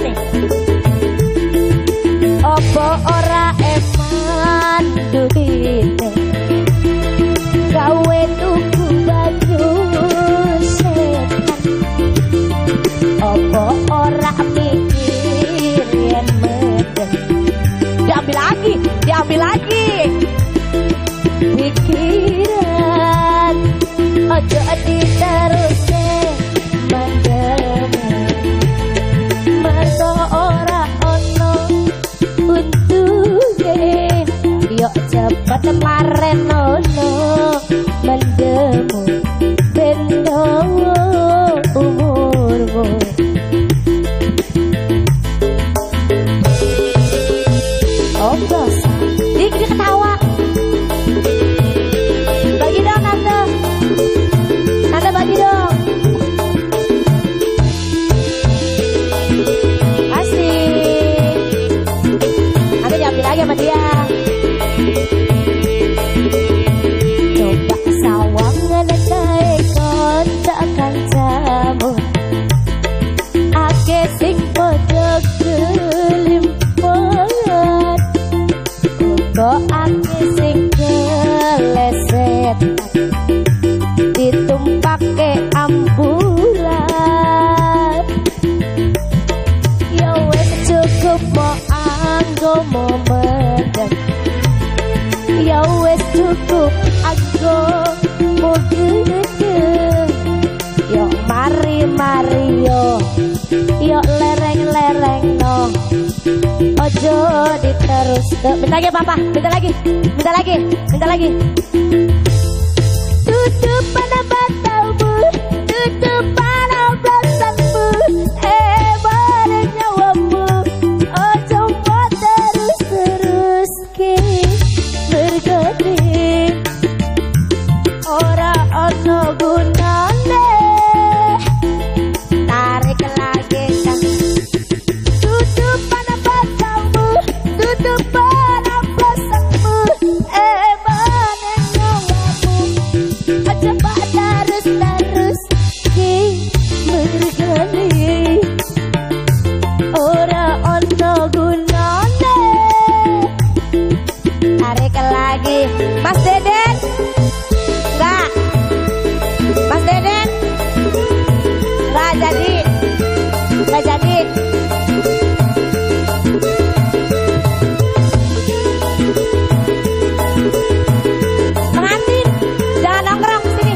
nih. Opo ora eman duwite gawe tuku baju setan. Opo ora mikir yen medeng. Diambil lagi pikiran ojo diterusne mendem. Mergo ora ono untunge yo cepet marenono mendemu bendo umurmu. Oh dosa dia ketawa. Bagi dong Nanda, Nanda bagi dong. Asik. Nanda diambil lagi sama dia. Coba sawangan kae kanca-kancamu, ake sing padha kelimpungan, kok ake sing keleset ditumpake ambulan. Ya wis cukup mo anggo mo medeng. Ya wis cukup anggo mo gedeng. Yo mari yo lereng no. Ojo diterus. Bentar lagi papa, bentar lagi. Tutup pada bataumu, tutup pada belakangmu, pada nyawamu. Ojo mau terus ke berganti. Ora ono gunane. Tarik lagi kan. Tutup pada bataumu, tutup pada belakangmu, pada nyawamu. Aja terus ki mergani. Ora ono gunane. Tarik lagi Mas Deden. Enggak Mas Deden enggak jadi. Pengantin jangan nongkrong sini.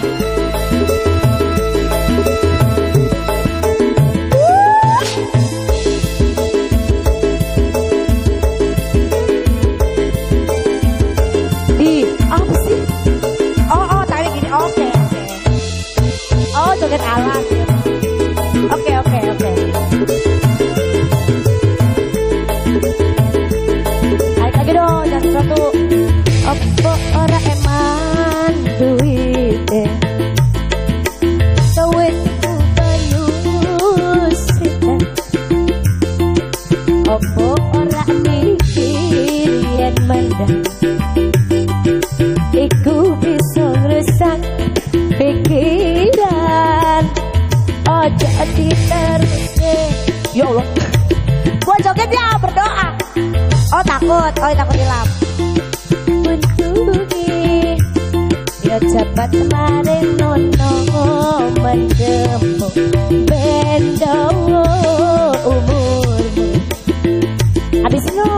Apa sih? Oh tadi gini. Oke. Oh joget alat. Oke. Tarik lagi dong, jangan satu. Opo ora eman duwite gawe tuku baju setan. Opo ora mikir yen mendem. Iku bisa ngrusak pikiran. Ojo diterusne. Ya Allah, gua joget dia berdoa. Oh takut hilang. Untungi ya cepat marenono mendemu bendo umurmu. Habis no.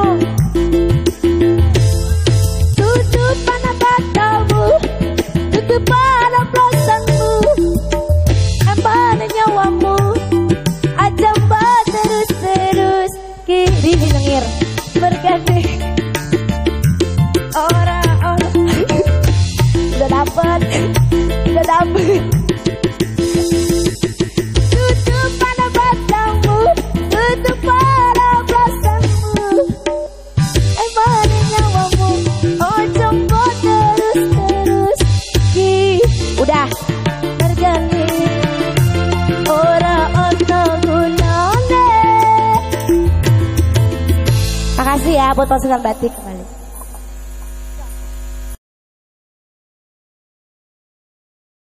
Tutup pada bataumu, tutup pada belakangmu, pada nyawamu. Aja terus kiri nengir berganti. Orang udah dapet. Tutup pada bataumu, tutup pada belakangmu, pada nyawamu. Ojo terus ki. Udah berganti. Ora ono gunane. Makasih ya buat pasukan batik.